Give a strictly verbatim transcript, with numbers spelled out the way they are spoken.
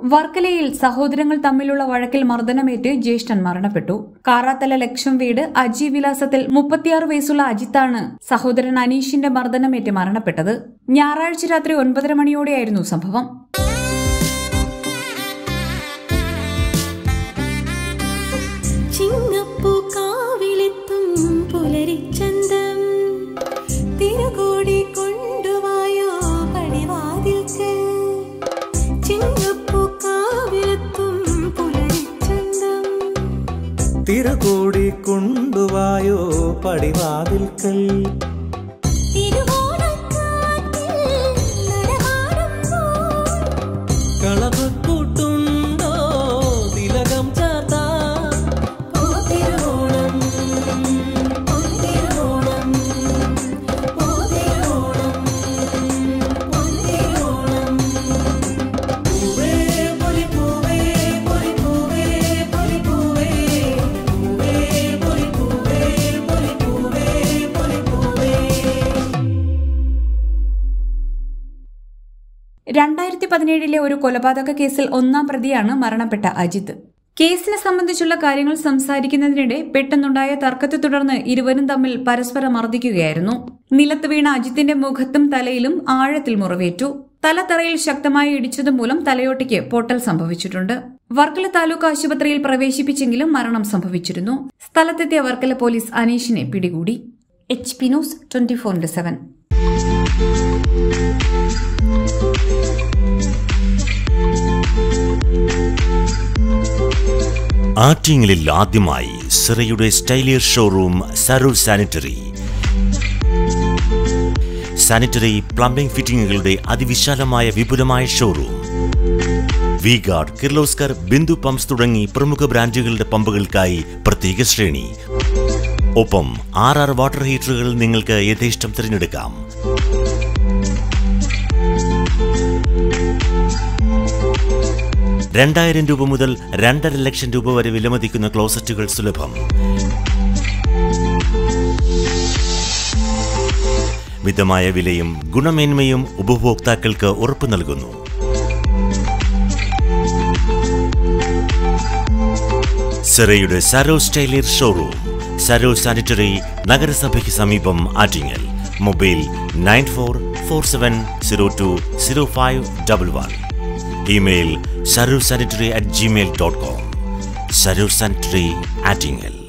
വർക്കലയിൽ സഹോദരങ്ങൾ തമ്മിലുള്ള വഴക്കിൽ മർദ്ദനമേറ്റ് ജ്യേഷ്ഠൻ മരണപ്പെട്ടു. കാറാത്തല ലക്ഷം വീട് അജി വിലാസത്തിൽ മുപ്പത്തിയാറ് വയസ്സുള്ള അജിത്താണ് സഹോദരൻ അനീഷിന്റെ മർദ്ദനമേറ്റ് മരണപ്പെട്ടത്. ഞായറാഴ്ച രാത്രി ഒൻപതര മണിയോടെയായിരുന്നു സംഭവം. തിരുകൂടി കൊണ്ടുവായോ പടിവാതിൽക്കൽ കളപക്കൂട്ടുണ്ടോ തിലകം ചാർത്താ രണ്ടായിരത്തി പതിനേഴിലെ ഒരു കൊലപാതക കേസിൽ ഒന്നാം പ്രതിയാണ് മരണപ്പെട്ട അജിത്. കേസിനെ സംബന്ധിച്ചുള്ള കാര്യങ്ങൾ സംസാരിക്കുന്നതിനിടെ പെട്ടെന്നുണ്ടായ തർക്കത്തെ തുടർന്ന് ഇരുവരും തമ്മിൽ പരസ്പരം മർദ്ദിക്കുകയായിരുന്നു. നിലത്ത് വീണ അജിത്തിന്റെ മുഖത്തും തലയിലും ആഴത്തിൽ മുറിവേറ്റു. തലത്തറയിൽ ശക്തമായി ഇടിച്ചതുമൂലം തലയോട്ടിക്ക് പൊട്ടൽ സംഭവിച്ചിട്ടുണ്ട്. വർക്കല താലൂക്ക് ആശുപത്രിയിൽ പ്രവേശിപ്പിച്ചെങ്കിലും മരണം സംഭവിച്ചിരുന്നു. സ്ഥലത്തെത്തിയ വർക്കല പോലീസ് അനീഷിനെ പിടികൂടി. H P news twenty four into seven. ആറ്റിങ്ങലിൽ ആദ്യമായി സിറയുടെ സ്റ്റൈലിയർ showroom Sarur sanitary. Sanitary plumbing ഫിറ്റിംഗുകളുടെ അതിവിശാലമായ വിപുലമായ showroom. V Guard, Kirloskar, Bindu pumps തുടങ്ങി പ്രമുഖ ബ്രാൻഡുകളുടെ പമ്പുകൾക്കായി പ്രത്യേക ശ്രേണി. ഒപ്പം ആർ ആർ വാട്ടർ ഹീറ്ററുകൾ നിങ്ങൾക്ക് യഥേഷ്ടം തിരഞ്ഞെടുക്കാം. രണ്ടായിരം രൂപ മുതൽ രണ്ടര ലക്ഷം രൂപ വരെ വിലമതിക്കുന്ന ക്ലോസറ്റുകൾ സുലഭം. മിതമായ വിലയും ഗുണമേന്മയും ഉപഭോക്താക്കൾക്ക് ഉറപ്പു നൽകുന്നു. സിറയുടെ സരോ സ്റ്റൈലിയർ ഷോറൂം, സരോ സാനിറ്ററി, നഗരസഭയ്ക്ക് സമീപം, Attingal. Mobile nine four four seven zero two zero five double one. Email sarursanitary at gmail dot com. Sarur Sanitary, Attingel.